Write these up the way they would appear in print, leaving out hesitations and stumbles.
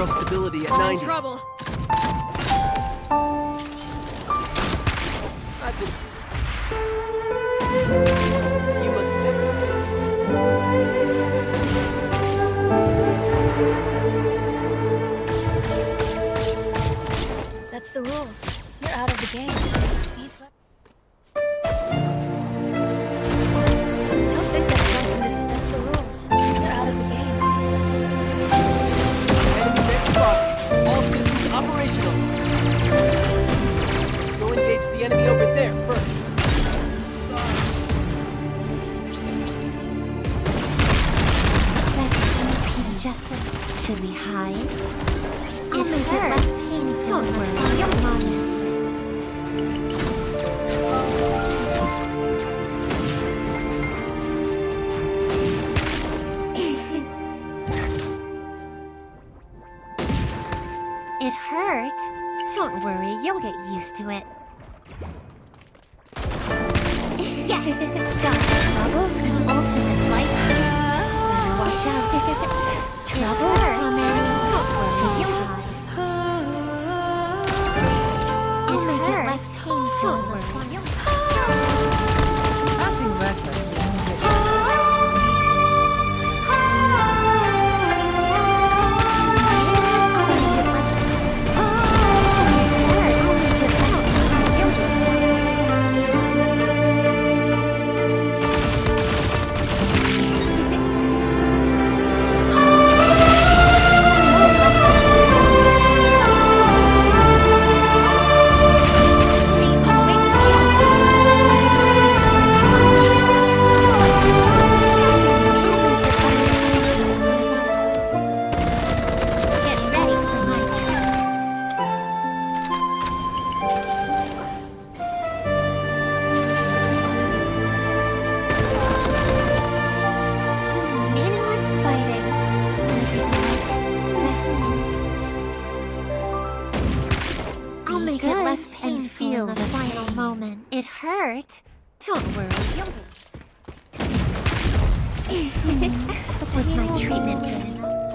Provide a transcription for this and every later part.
Zero stability at I'm 90. in trouble. I've been... You must... That's the rules. You're out of the game. These don't think that's right from this. That's the rules. You're out of the game. Enemy next spot. All systems operational. Let's go engage the enemy over there first. Should we hide? I'll make it less painful. Don't worry, your mom is It hurt. Don't worry, you'll get used to it. Yes! Got troubles come ultimate life. Better watch out. Trouble coming. Don't worry, you'll hide. It'll make it less painful. Don't worry. Acting reckless. And feel the final moment. It hurt. Don't worry, was my treatment good?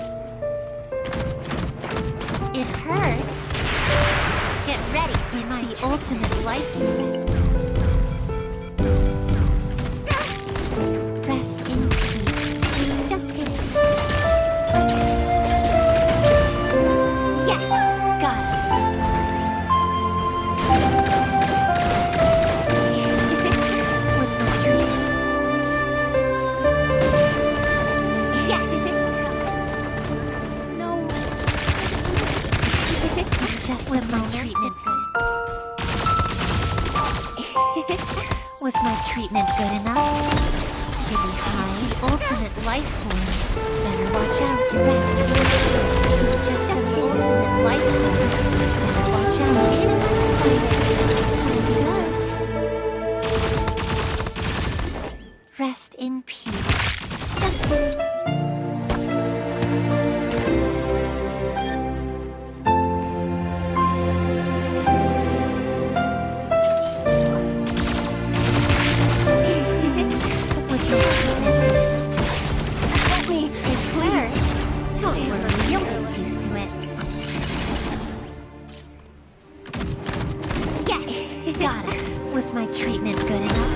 It hurt. Get ready. It's the ultimate life moment. Rest in peace. Just kidding. Yes, got it. Was my treatment good? Was my treatment good enough? Should we hide the ultimate life form? Better watch out. Rest. Just the ultimate life form. Better watch out. Rest in peace. Just Was my treatment good enough?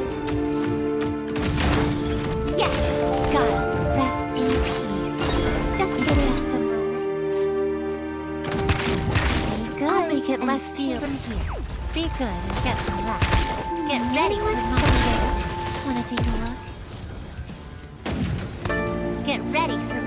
Yes, got it. Rest in peace. Just a moment. Be good. I'll make it less feel from here. Be good and get some rest. Get ready for my day. Wanna take a look? Get ready for